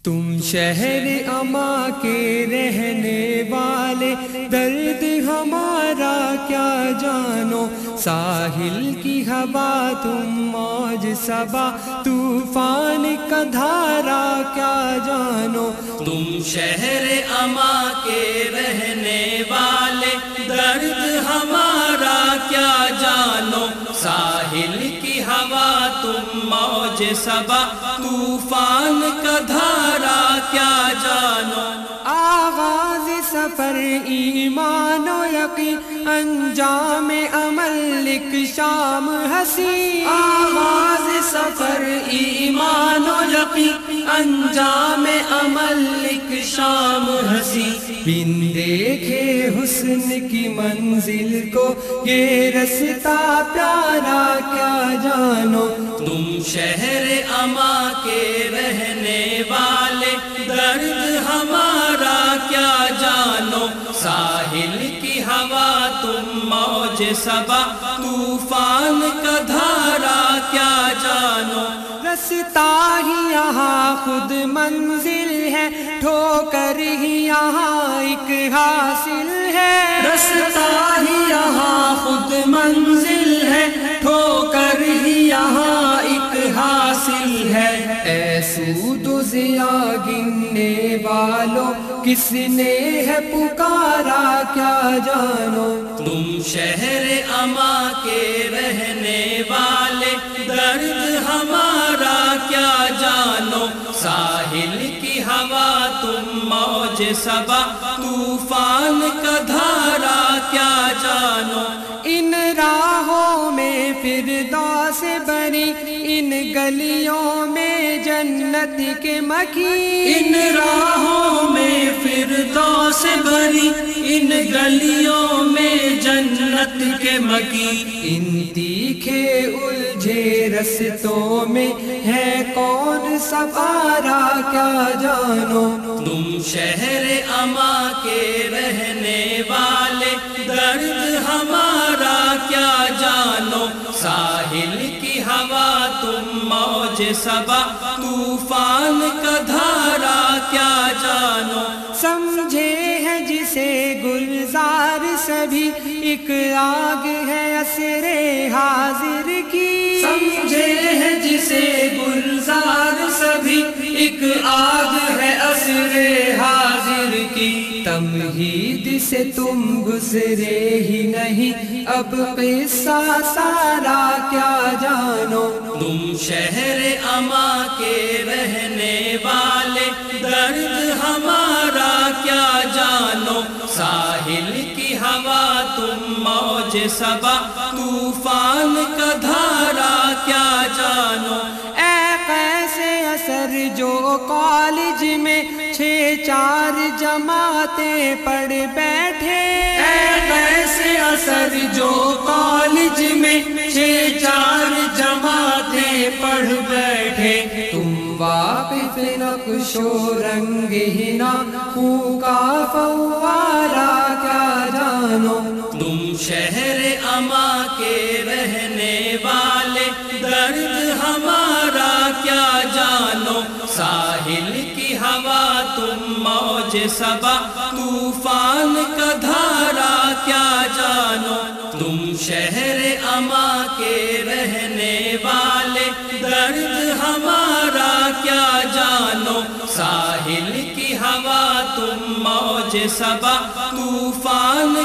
تم شہر اما کے رہنے والے، درد ہمارا کیا جانو، ساحل کی ہوا تم موج صبا، طوفان کا دھارا کیا جانو۔ تم شہر اما کے رہنے والے، درد ہمارا کیا جانو، ساحل کی ہوا تم موج صبا، طوفان کا دھارا کیا جانو۔ آغاز سفر ایمان و یقین، انجام عمل ایک شام ہنسی۔ آغاز سفر ایمان و یقین، انجام عمل ایک شام ہنسی۔ بن دیکھے حسن کی منزل کو، یہ رستہ پیارا کیا جانو۔ تم شہر اما کے رہنے والے، درد ہمارا کیا جانو، ساحل کی ہوا تم موج صبا، طوفان کا دھارا کیا جانو۔ رستہ ہی یہاں خود منزل ہے، ٹھوکر ہی یہاں ایک حاصل ہے۔ رستہ ہی یہاں خود منزل ہے، ٹھوکر ہی یہاں ایک حاصل ہے۔ اے سود و ضیا گننے والوں، کس نے ہے پکارا کیا جانو۔ تم شہر اما کے رہنے والے، درد ہمارا کیا جانو، ساحل کی ہوا تم موج صبا، طوفان کا دھارا کیا جانو۔ ان راہوں میں فردوس بری، ان گلیوں میں جنت کے مکی۔ ان راہوں میں فردوس بری، ان گلیوں میں جنت کے مکی۔ ان تیکھے الجھے رستوں میں ہے کون سوارا کیا جانو۔ تم شہر اما کے رہنے والے، درد ہمارا کیا جانو، ساحل کی ہوا تم موج صبا، طوفان کا دھارا کیا جانو۔ سمجھے ہے جسے گلزار سبھی، ایک آگ ہے عصر حاضر کی۔ سمجھے ہے جسے گلزار سبھی، ایک آگ ہے عصر حاضر کی۔ تمہید سے تم گزرے ہی نہیں، اب قصہ سارا کیا جانو۔ تم شہر اما کے رہنے والے، درد ہمارا کیا جانو، ساحل کی ہوا تم موج صبا، طوفان کا دھارا کیا جانو۔ اے قیس اثر جو کالج میں 6-4 جماعتیں پڑھ بیٹھے۔ اے قیس اثر جو کالج میں 6-4 جماعتیں پڑھ بیٹھے۔ تم واقف نقش و رنگ ہی نہ، خوں کا فوارا کیا جانو۔ تم شہر اما کے رہنے والے، درد ہمارا کیا جانو، ساحل کی ہوا تم موج صبا، طوفان کا دھارا کیا جانو۔ تم شہر اما کے رہنے والے، درد ہمارا کیا جانو، ساحل کی ہوا تم موج صبا، طوفان